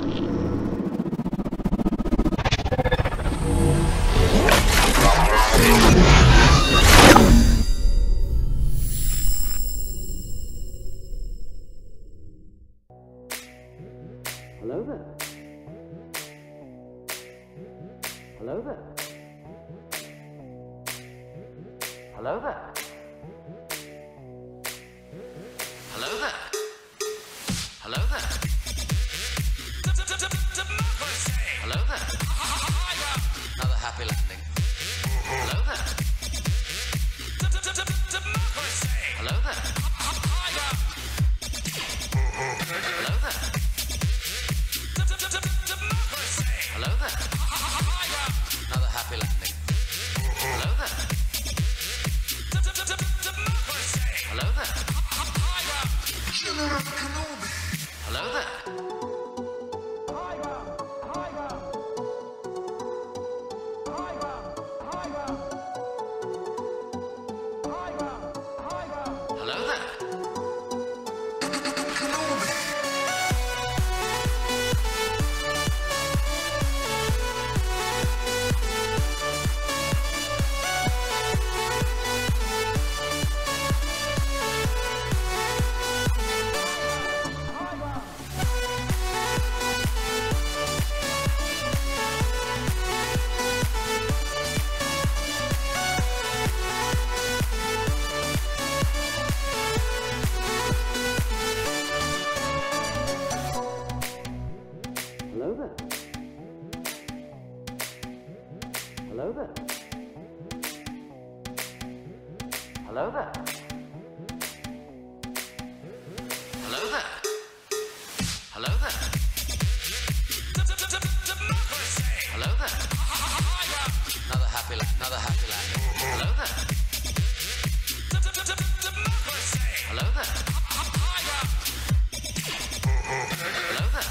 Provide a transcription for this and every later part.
Hello there. Hello there. Hello there. Hello there. Hello there. Hello there. Another happy landing. Hello there. Hello there. Hello there. Hello there. Another happy landing. Hello there. Hello there. Hello there. Hello there. Hello there. Hello there. Hello there. Hello there. Hello there. Hello there. Another happy landing. Hello there. Hello there. Hello there.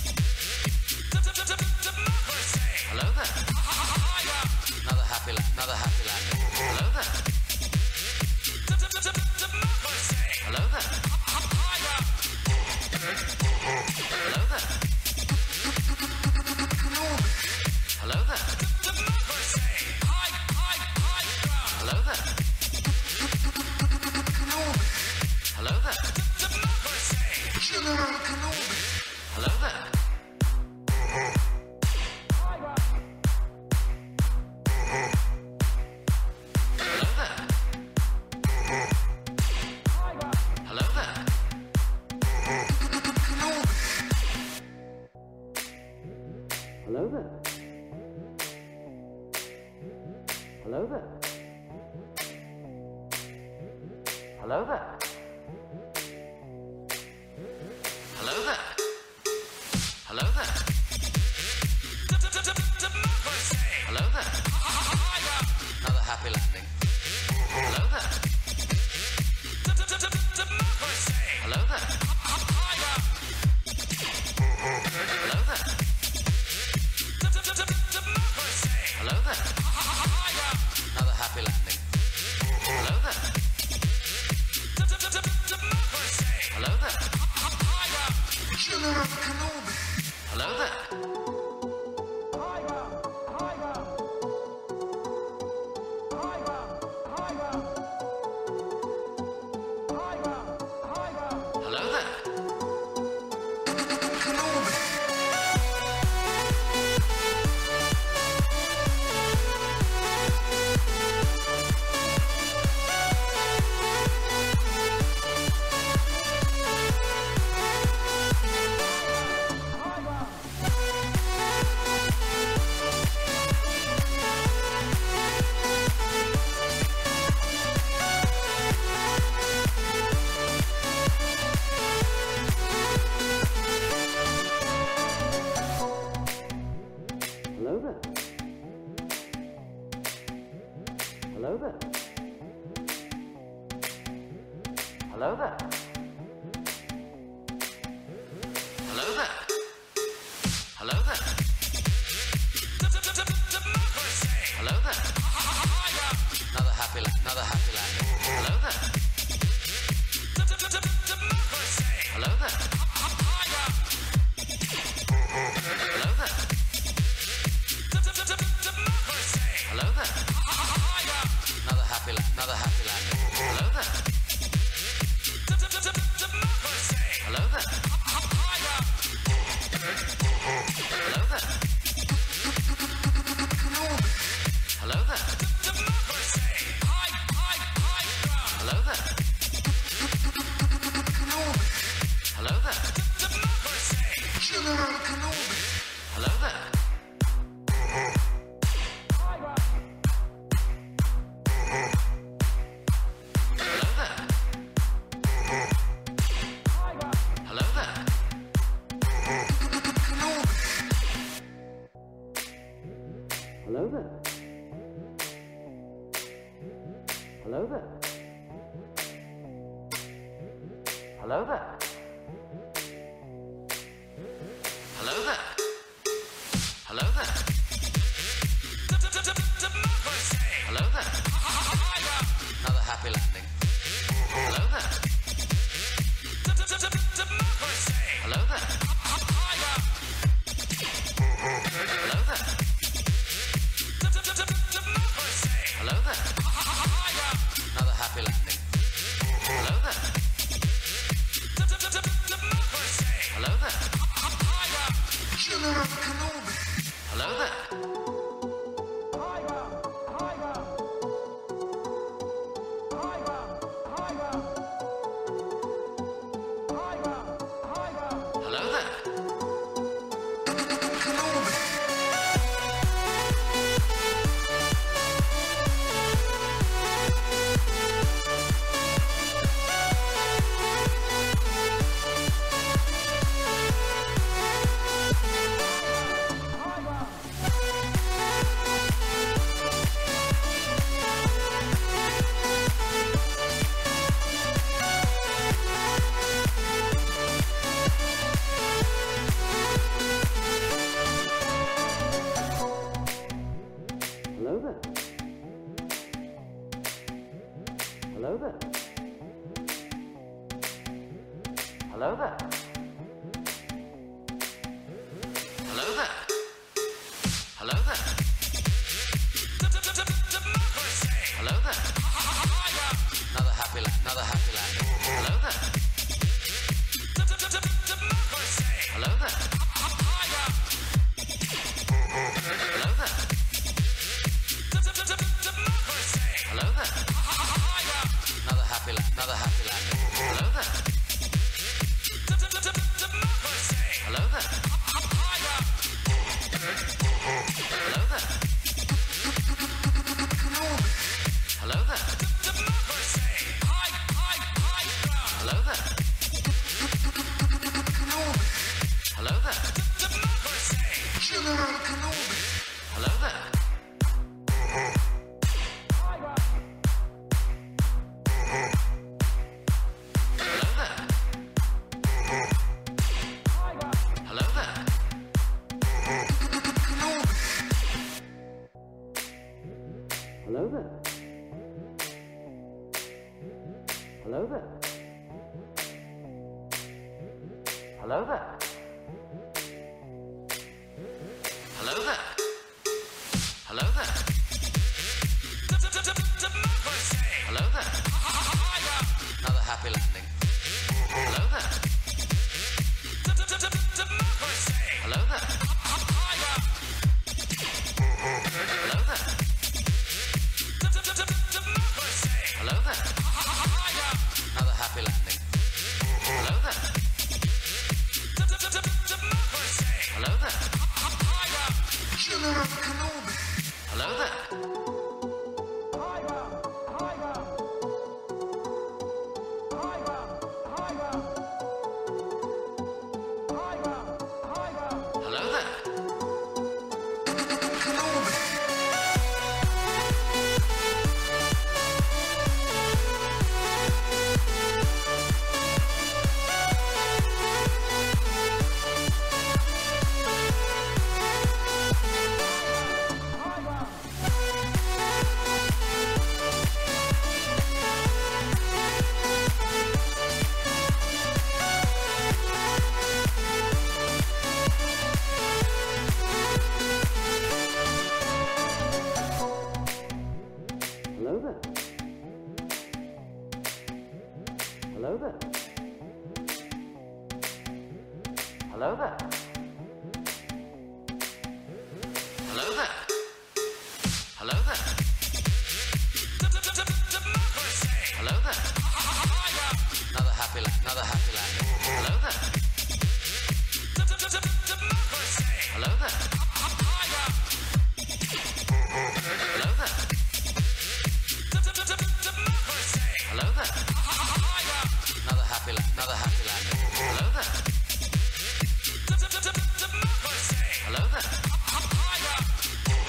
Hello there. Another happy landing. Hello there. Hello there. Hello there. Hello there. Hello there. Hello there. Hello there. Hello there. Hello there. Hello there. Hello there. Hello there. Hello there. Hello there. Another happy landing. Hello there. Hello there. Hello there. Hello there. Another happy landing. Hello there. Hello there. Hello there. Hello there. Hello there. Hello there. Hello there. Hello there. Hello there. Hello there. Another happy landing. Hello there. Hello there. there. Hello there. Hello there. Hello there. Hello there. Hello there. Another happy landing. Hello there. Hello there. Hello there. Hello there. Another happy landing. Hello there. Hello there. General Kenobi. Hello there. Hello there. Hello there. Hello there. Hello there. Hello there. Hello there. Hello there. Another happy landing. Hello there. Hello there. Hello there. Hello there. Another happy landing. Hello there. Hello there. Hello there. Hello there. Hello there. Hello there. General Kenobi. Hello there. Hello there. Hello there. Hello there. Hello there. Hello there. Hello there. Hello there. Hello there. Another happy landing. Hello there. Hello there. Hello there. Hello there. Another happy landing. Hello there. Hello there. General Kenobi. Hello there. Hello there. Hello there. Hello there. Hello there. Hello there. Hello there. Hello there. Another happy landing. Hello there. Hello there. Hello there. Hello there. Another happy landing. Hello there. Hello there.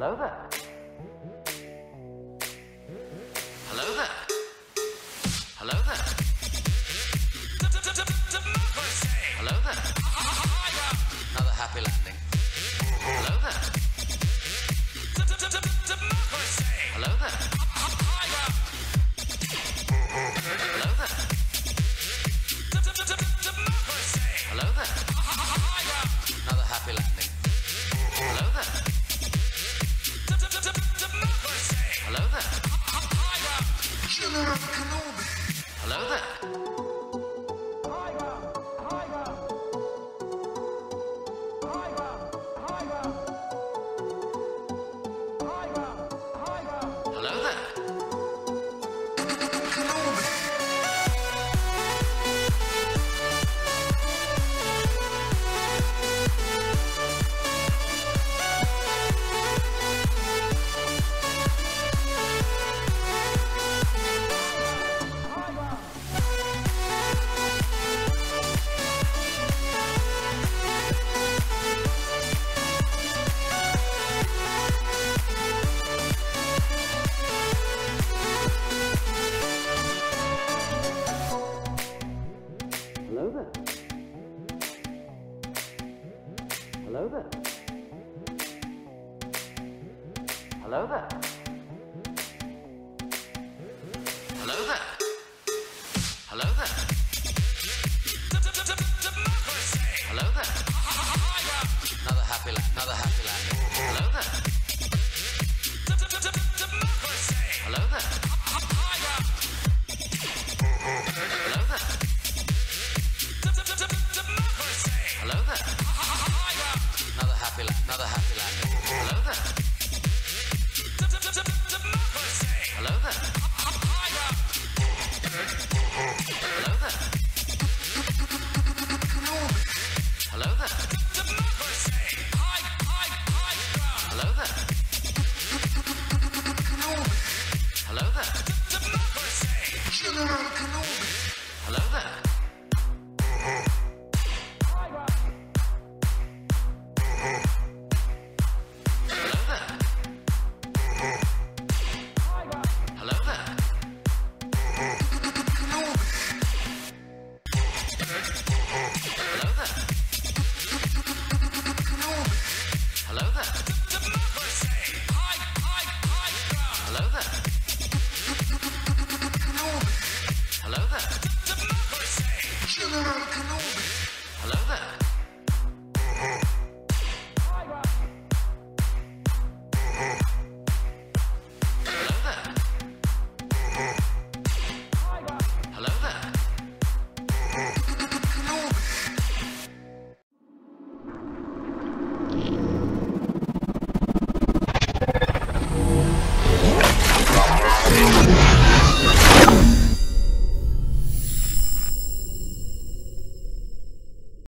Hello there. Hello there. Hello there. Hello there. Another happy landing. Hello there. Hello there. Hello there. Hello there. Another happy landing. Hello there. Hello there. Hello there. Hello there. Hello there. Hello there. Hello there. Hello there. Hello there. Hello there. Another happy landing.